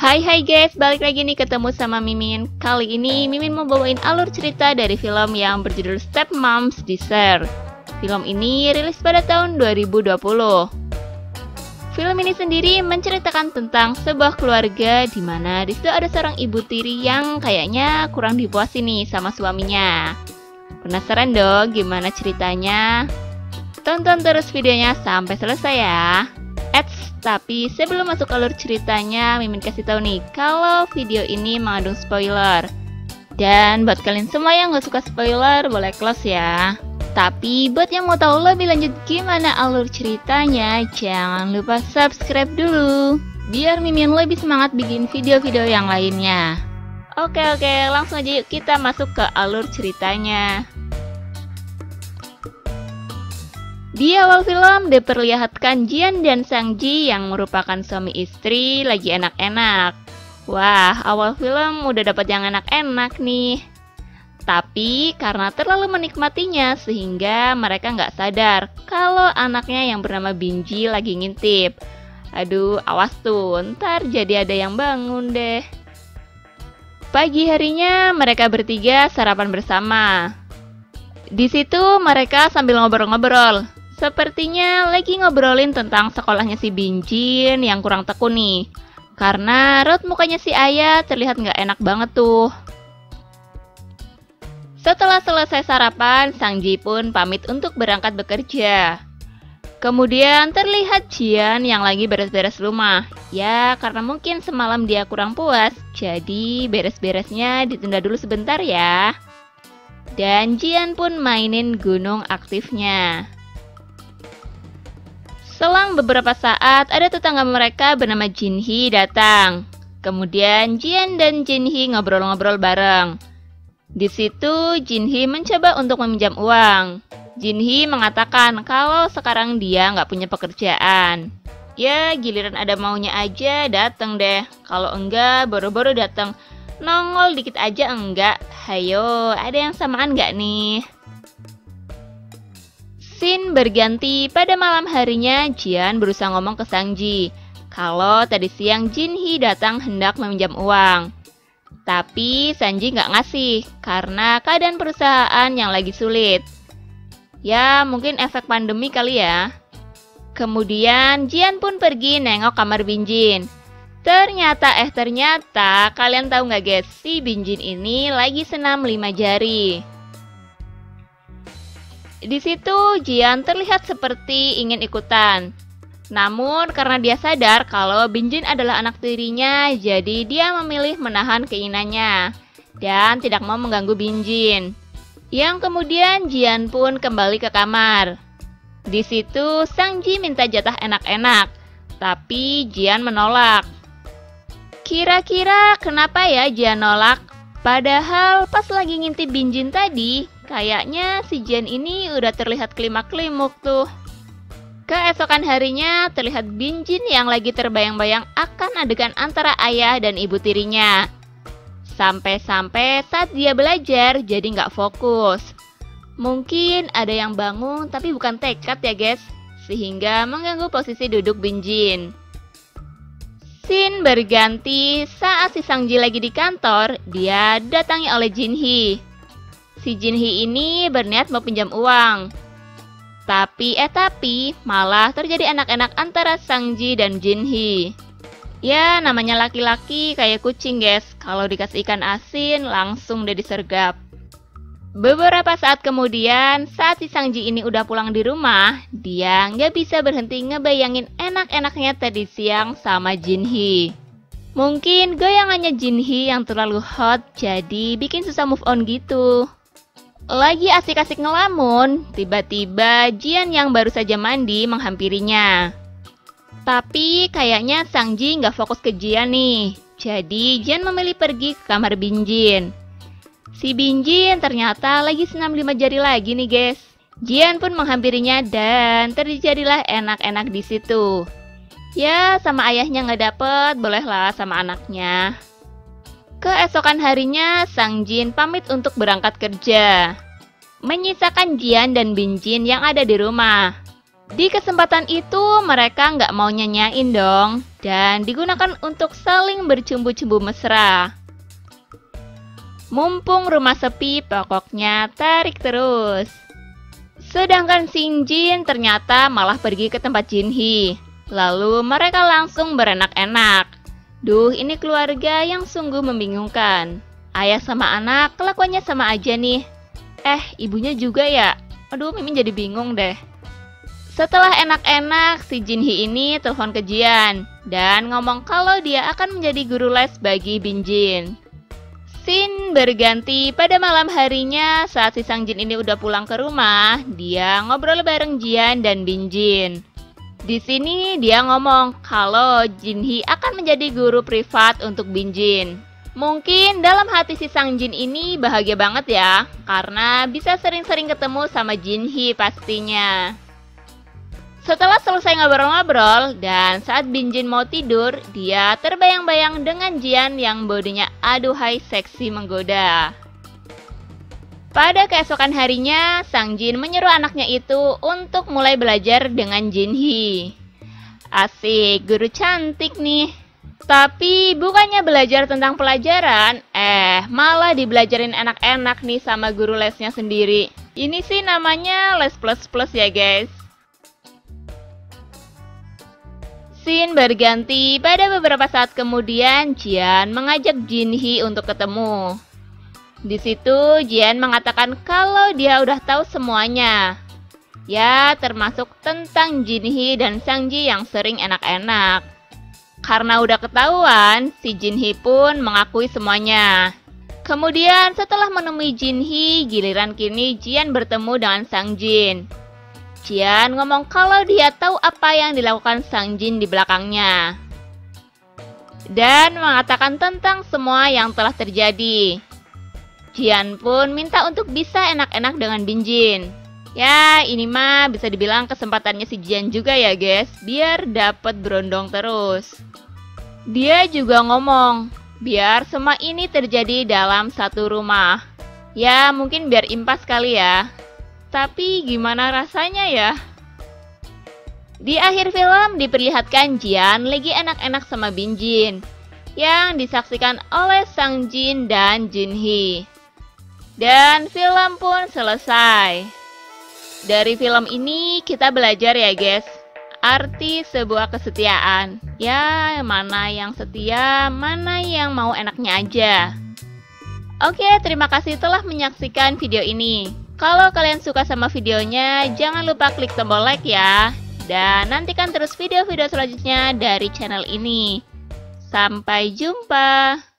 Hai guys, balik lagi nih ketemu sama Mimin. Kali ini Mimin mau bawain alur cerita dari film yang berjudul Stepmom's Dessert. Film ini rilis pada tahun 2020. Film ini sendiri menceritakan tentang sebuah keluarga di mana di situ ada seorang ibu tiri yang kayaknya kurang dipuasi nih sama suaminya. Penasaran dong gimana ceritanya? Tonton terus videonya sampai selesai ya. Tapi sebelum masuk alur ceritanya, Mimin kasih tahu nih kalau video ini mengandung spoiler. Dan buat kalian semua yang gak suka spoiler, boleh close ya. Tapi buat yang mau tahu lebih lanjut gimana alur ceritanya, jangan lupa subscribe dulu, biar Mimin lebih semangat bikin video-video yang lainnya. Oke, langsung aja yuk kita masuk ke alur ceritanya. Di awal film diperlihatkan Jian dan Sang Ji yang merupakan suami istri lagi enak-enak. Wah, awal film udah dapat yang enak-enak nih. Tapi karena terlalu menikmatinya sehingga mereka nggak sadar kalau anaknya yang bernama Binji lagi ngintip. Aduh, awas tuh, ntar jadi ada yang bangun deh. Pagi harinya mereka bertiga sarapan bersama. Di situ mereka sambil ngobrol-ngobrol. Sepertinya lagi ngobrolin tentang sekolahnya si Binjin yang kurang tekun nih. Karena raut mukanya si ayah terlihat nggak enak banget tuh. Setelah selesai sarapan, Sang Ji pun pamit untuk berangkat bekerja. Kemudian terlihat Jian yang lagi beres-beres rumah. Ya, karena mungkin semalam dia kurang puas, jadi beres-beresnya ditunda dulu sebentar ya. Dan Jian pun mainin gunung aktifnya. Selang beberapa saat, ada tetangga mereka bernama Jinhee datang. Kemudian Jian dan Jinhee ngobrol-ngobrol bareng. Di situ Jinhee mencoba untuk meminjam uang. Jinhee mengatakan kalau sekarang dia nggak punya pekerjaan. Ya, giliran ada maunya aja dateng deh. Kalau enggak, boro-boro dateng. Nongol dikit aja enggak. Hayo, ada yang samaan nggak nih? Scene berganti pada malam harinya. Jian berusaha ngomong ke Sang Ji kalau tadi siang Jinhee datang hendak meminjam uang. Tapi Sang Ji nggak ngasih karena keadaan perusahaan yang lagi sulit. Ya, mungkin efek pandemi kali ya. Kemudian Jian pun pergi nengok kamar Binjin. Ternyata kalian tahu nggak guys, si Binjin ini lagi senam 5 jari. Di situ Jian terlihat seperti ingin ikutan. Namun karena dia sadar kalau Binjin adalah anak tirinya, jadi dia memilih menahan keinginannya dan tidak mau mengganggu Binjin. Yang kemudian Jian pun kembali ke kamar. Di situ Sang Ji minta jatah enak-enak, tapi Jian menolak. Kira-kira kenapa ya Jian nolak? Padahal pas lagi ngintip Binjin tadi, kayaknya si Jian ini udah terlihat klimak-klimuk tuh. Keesokan harinya terlihat Binjin yang lagi terbayang-bayang akan adegan antara ayah dan ibu tirinya. Sampai-sampai saat dia belajar jadi nggak fokus. Mungkin ada yang bangun tapi bukan tekad ya guys, sehingga mengganggu posisi duduk Binjin. Scene berganti saat si Sang Ji lagi di kantor, dia datangi oleh Jinhee. Si Jinhee ini berniat mau pinjam uang. Tapi malah terjadi enak-enak antara Sang Ji dan Jinhee. Ya, namanya laki-laki kayak kucing guys. Kalau dikasih ikan asin, langsung deh disergap. Beberapa saat kemudian, saat si Sang Ji ini udah pulang di rumah, dia nggak bisa berhenti ngebayangin enak-enaknya tadi siang sama Jinhee. Mungkin goyangannya Jinhee yang terlalu hot, jadi bikin susah move on gitu. Lagi asik-asik ngelamun, tiba-tiba Jian yang baru saja mandi menghampirinya. Tapi kayaknya Sang Ji nggak fokus ke Jian nih, jadi Jian memilih pergi ke kamar Binjin. Si Binjin ternyata lagi senam 5 jari lagi nih guys. Jian pun menghampirinya dan terjadilah enak-enak di situ. Ya, sama ayahnya nggak dapet, bolehlah sama anaknya. Keesokan harinya, Sang Jin pamit untuk berangkat kerja, menyisakan Jian dan Binjin yang ada di rumah. Di kesempatan itu mereka nggak mau nyanyain dong, dan digunakan untuk saling bercumbu-cumbu mesra. Mumpung rumah sepi, pokoknya tarik terus. Sedangkan Singjin ternyata malah pergi ke tempat Jinhee. Lalu mereka langsung berenak-enak. Duh, ini keluarga yang sungguh membingungkan. Ayah sama anak kelakuannya sama aja nih. Ibunya juga ya? Aduh, Mimin jadi bingung deh. Setelah enak-enak, si Jinhee ini telepon ke Jian dan ngomong kalau dia akan menjadi guru les bagi Binjin. Scene berganti pada malam harinya saat si Sangjin ini udah pulang ke rumah, dia ngobrol bareng Jian dan Binjin. Di sini dia ngomong kalau Jinhee akan menjadi guru privat untuk Binjin. Mungkin dalam hati si Sangjin ini bahagia banget ya, karena bisa sering-sering ketemu sama Jinhee pastinya. Setelah selesai ngobrol-ngobrol dan saat Binjin mau tidur, dia terbayang-bayang dengan Jian yang bodinya aduhai seksi menggoda. Pada keesokan harinya, Sangjin menyuruh anaknya itu untuk mulai belajar dengan Jinhee. Asik, guru cantik nih. Tapi bukannya belajar tentang pelajaran, malah dibelajarin enak-enak nih sama guru lesnya sendiri. Ini sih namanya les plus-plus ya guys. Scene berganti pada beberapa saat kemudian Jian mengajak Jinhee untuk ketemu. Di situ Jian mengatakan kalau dia udah tahu semuanya. Ya, termasuk tentang Jinhee dan Sangji yang sering enak-enak. Karena udah ketahuan, si Jinhee pun mengakui semuanya. Kemudian setelah menemui Jinhee, giliran kini Jian bertemu dengan Sangjin. Jian ngomong kalau dia tahu apa yang dilakukan Sangjin di belakangnya. Dan mengatakan tentang semua yang telah terjadi. Jian pun minta untuk bisa enak-enak dengan Binjin. Ya, ini mah bisa dibilang kesempatannya si Jian juga ya guys, biar dapat berondong terus. Dia juga ngomong, biar semua ini terjadi dalam satu rumah. Ya, mungkin biar impas kali ya. Tapi gimana rasanya ya? Di akhir film diperlihatkan Jian lagi enak-enak sama Binjin yang disaksikan oleh Sangjin dan Jinhee. Dan film pun selesai. Dari film ini kita belajar ya guys, arti sebuah kesetiaan. Ya, mana yang setia, mana yang mau enaknya aja. Oke, terima kasih telah menyaksikan video ini. Kalau kalian suka sama videonya, jangan lupa klik tombol like ya. Dan nantikan terus video-video selanjutnya dari channel ini. Sampai jumpa.